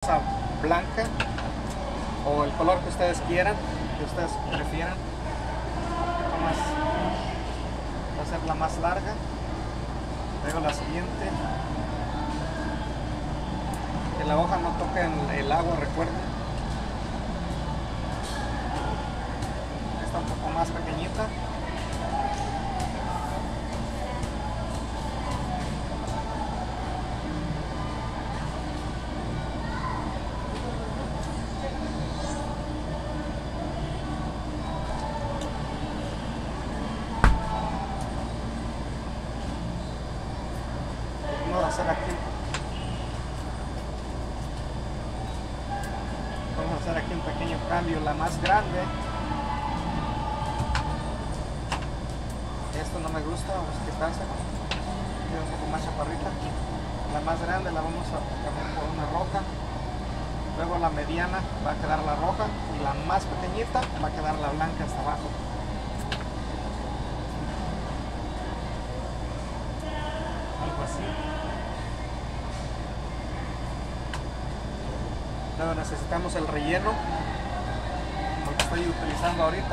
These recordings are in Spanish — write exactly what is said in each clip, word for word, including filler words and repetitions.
rosa blanca o el color que ustedes quieran, que ustedes prefieran. Un poquito más, va a ser la más larga. Luego la siguiente, que la hoja no toque en el agua, recuerden. Esta un poco más pequeñita. Vamos a hacer aquí vamos a hacer aquí un pequeño cambio. La más grande, esto no me gusta, vamos a quitárselo, queda un poco más chaparrita. La más grande la vamos a cambiar por una roja, luego la mediana va a quedar la roja y la más pequeñita va a quedar la blanca hasta abajo. Algo así. Luego necesitamos el relleno, lo que estoy utilizando ahorita.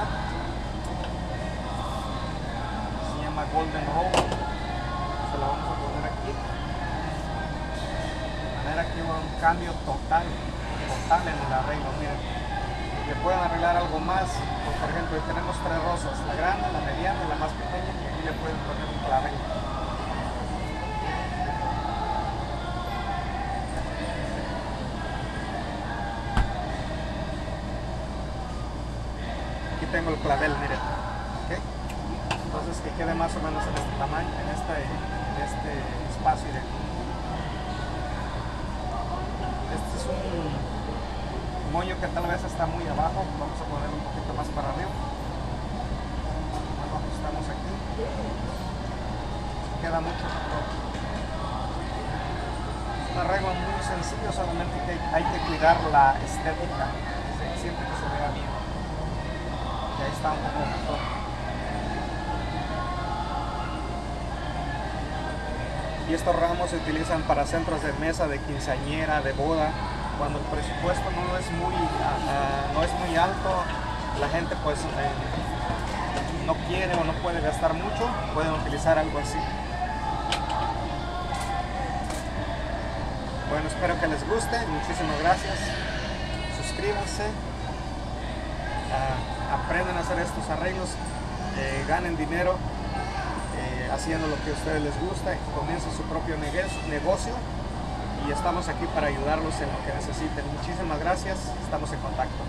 Se llama Golden Roll. Se la vamos a poner aquí. De manera que hubo un cambio total, total en el arreglo. Miren, le pueden arreglar algo más. Pues, por ejemplo, tenemos tres rosas, la grande, la mediana y la más pequeña, y aquí le pueden poner un clavel. Tengo el clavel, miren, ¿okay? Entonces que quede más o menos en este tamaño, en este, en este espacio de aquí. Este es un moño que tal vez está muy abajo, vamos a poner un poquito más para arriba. Lo ajustamos aquí, queda mucho mejor. Es un arreglo muy sencillo, solamente que hay que cuidar la estética, siempre que se vea bien. Y ahí está un poco mejor. Y estos ramos se utilizan para centros de mesa, de quinceañera, de boda. Cuando el presupuesto no es muy, uh, no es muy alto, la gente pues eh, no quiere o no puede gastar mucho, pueden utilizar algo así. Bueno, espero que les guste. Muchísimas gracias. Suscríbanse. Uh, Aprenden a hacer estos arreglos, eh, ganen dinero eh, haciendo lo que a ustedes les gusta, comiencen su propio negocio y estamos aquí para ayudarlos en lo que necesiten. Muchísimas gracias, estamos en contacto.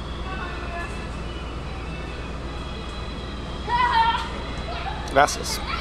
Gracias.